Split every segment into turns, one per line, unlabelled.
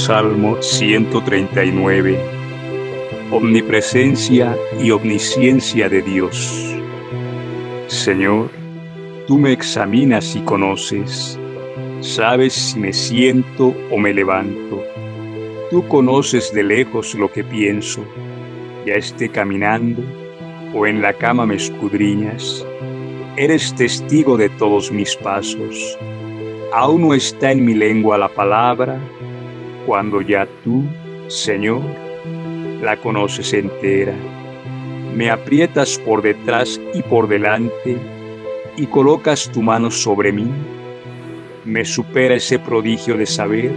Salmo 139. Omnipresencia y omnisciencia de Dios. Señor, tú me examinas y conoces. Sabes si me siento o me levanto. Tú conoces de lejos lo que pienso. Ya esté caminando o en la cama me escudriñas. Eres testigo de todos mis pasos. Aún no está en mi lengua la palabra, cuando ya tú, Señor, la conoces entera. Me aprietas por detrás y por delante y colocas tu mano sobre mí. Me supera ese prodigio de saber.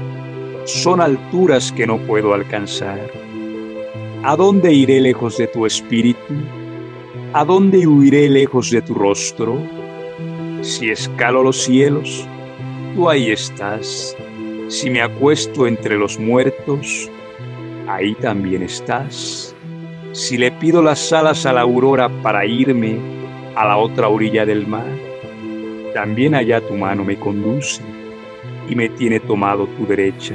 Son alturas que no puedo alcanzar. ¿A dónde iré lejos de tu espíritu? ¿A dónde huiré lejos de tu rostro? Si escalo los cielos, tú ahí estás. Si me acuesto entre los muertos, ahí también estás. Si le pido las alas a la aurora para irme a la otra orilla del mar, también allá tu mano me conduce y me tiene tomado tu derecha.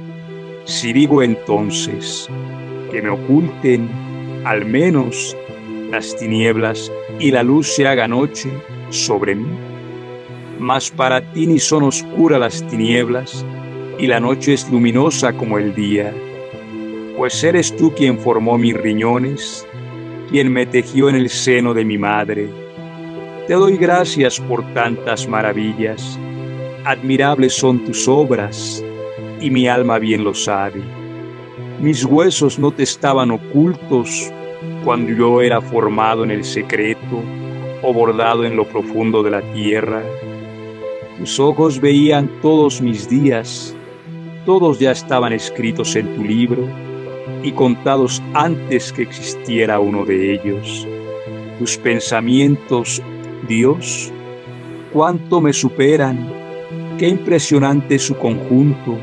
Si digo entonces que me oculten al menos las tinieblas y la luz se haga noche sobre mí, mas para ti ni son oscuras las tinieblas y la noche es luminosa como el día, pues eres tú quien formó mis riñones, quien me tejió en el seno de mi madre. Te doy gracias por tantas maravillas, admirables son tus obras, y mi alma bien lo sabe. Mis huesos no te estaban ocultos cuando yo era formado en el secreto o bordado en lo profundo de la tierra. Tus ojos veían todos mis días, todos ya estaban escritos en tu libro y contados antes que existiera uno de ellos. Tus pensamientos, Dios, cuánto me superan, qué impresionante su conjunto.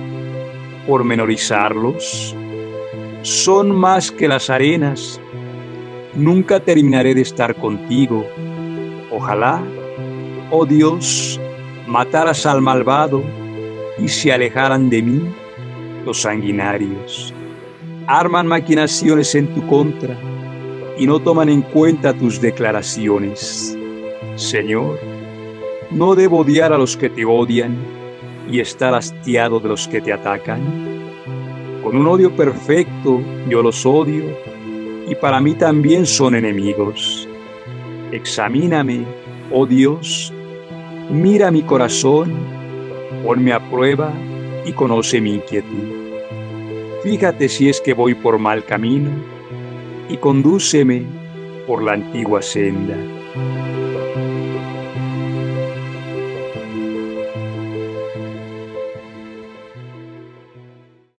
Pormenorizarlos, son más que las arenas. Nunca terminaré de estar contigo. Ojalá, oh Dios, mataras al malvado y se alejaran de mí los sanguinarios. Arman maquinaciones en tu contra y no toman en cuenta tus declaraciones. Señor, no debo odiar a los que te odian y estar hastiado de los que te atacan. Con un odio perfecto yo los odio y para mí también son enemigos. Examíname, oh Dios, mira mi corazón, ponme a prueba y conoce mi inquietud. Fíjate si es que voy por mal camino y condúceme por la antigua senda.